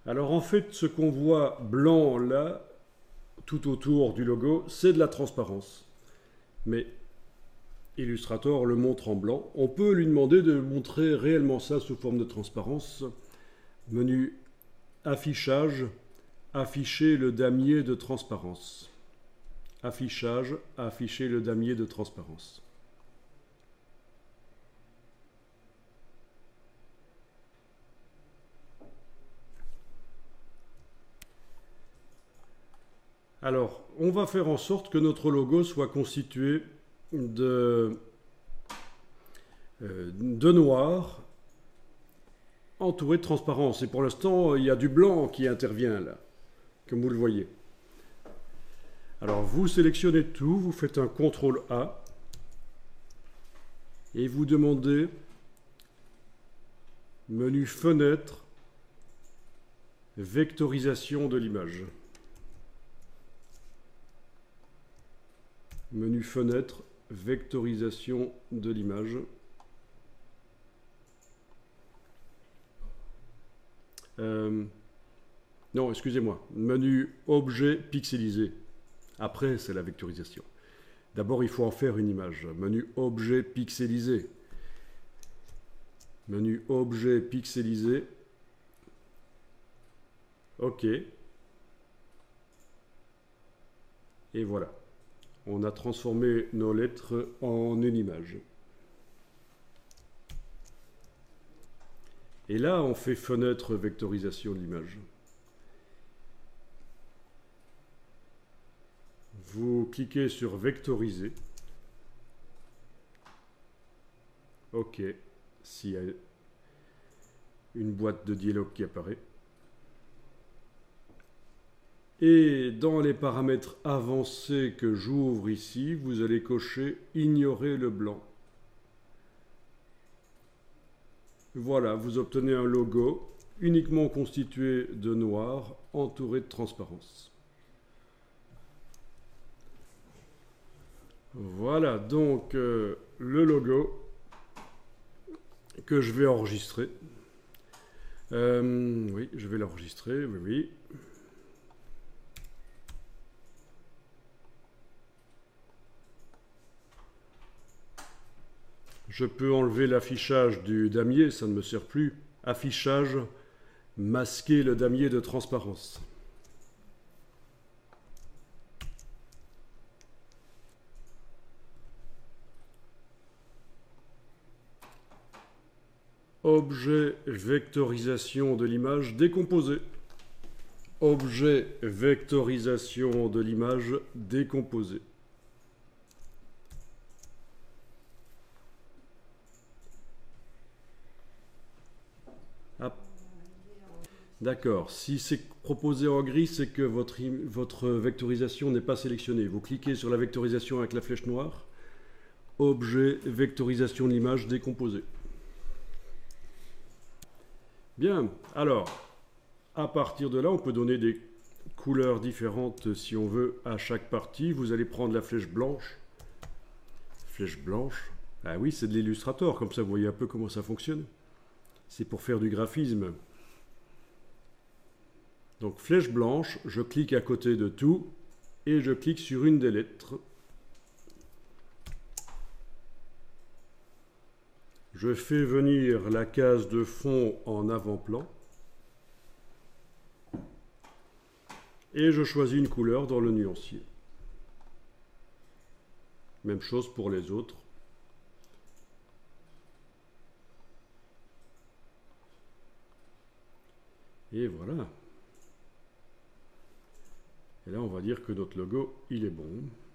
Alors en fait, ce qu'on voit blanc là, tout autour du logo, c'est de la transparence. Mais Illustrator le montre en blanc. On peut lui demander de montrer réellement ça sous forme de transparence. Menu affichage, afficher le damier de transparence. Affichage, afficher le damier de transparence. Alors, on va faire en sorte que notre logo soit constitué de noir entouré de transparence. Et pour l'instant, il y a du blanc qui intervient là, comme vous le voyez. Alors, vous sélectionnez tout, vous faites un CTRL A et vous demandez menu fenêtre, vectorisation de l'image. Menu fenêtre, vectorisation de l'image. Non, excusez-moi. Menu objet pixelisé. Après, c'est la vectorisation. D'abord, il faut en faire une image. Menu objet pixelisé. Menu objet pixelisé. OK. Et voilà. On a transformé nos lettres en une image. Et là, on fait fenêtre vectorisation de l'image. Vous cliquez sur vectoriser. OK. S'il y a une boîte de dialogue qui apparaît. Et dans les paramètres avancés que j'ouvre ici, vous allez cocher « Ignorer le blanc ». Voilà, vous obtenez un logo uniquement constitué de noir, entouré de transparence. Voilà donc le logo que je vais enregistrer. Oui, je vais l'enregistrer, oui, oui. Je peux enlever l'affichage du damier, ça ne me sert plus. Affichage, masquer le damier de transparence. Objet vectorisation de l'image décomposée. Objet vectorisation de l'image décomposée. D'accord, si c'est proposé en gris, c'est que votre vectorisation n'est pas sélectionnée. Vous cliquez sur la vectorisation avec la flèche noire. Objet, vectorisation de l'image décomposée. Bien, alors, à partir de là, on peut donner des couleurs différentes si on veut à chaque partie. Vous allez prendre la flèche blanche. Flèche blanche. Ah oui, c'est de l'Illustrator, comme ça vous voyez un peu comment ça fonctionne. C'est pour faire du graphisme. Donc flèche blanche, je clique à côté de tout et je clique sur une des lettres. Je fais venir la case de fond en avant-plan et je choisis une couleur dans le nuancier. Même chose pour les autres. Et voilà. Et là, on va dire que notre logo, il est bon.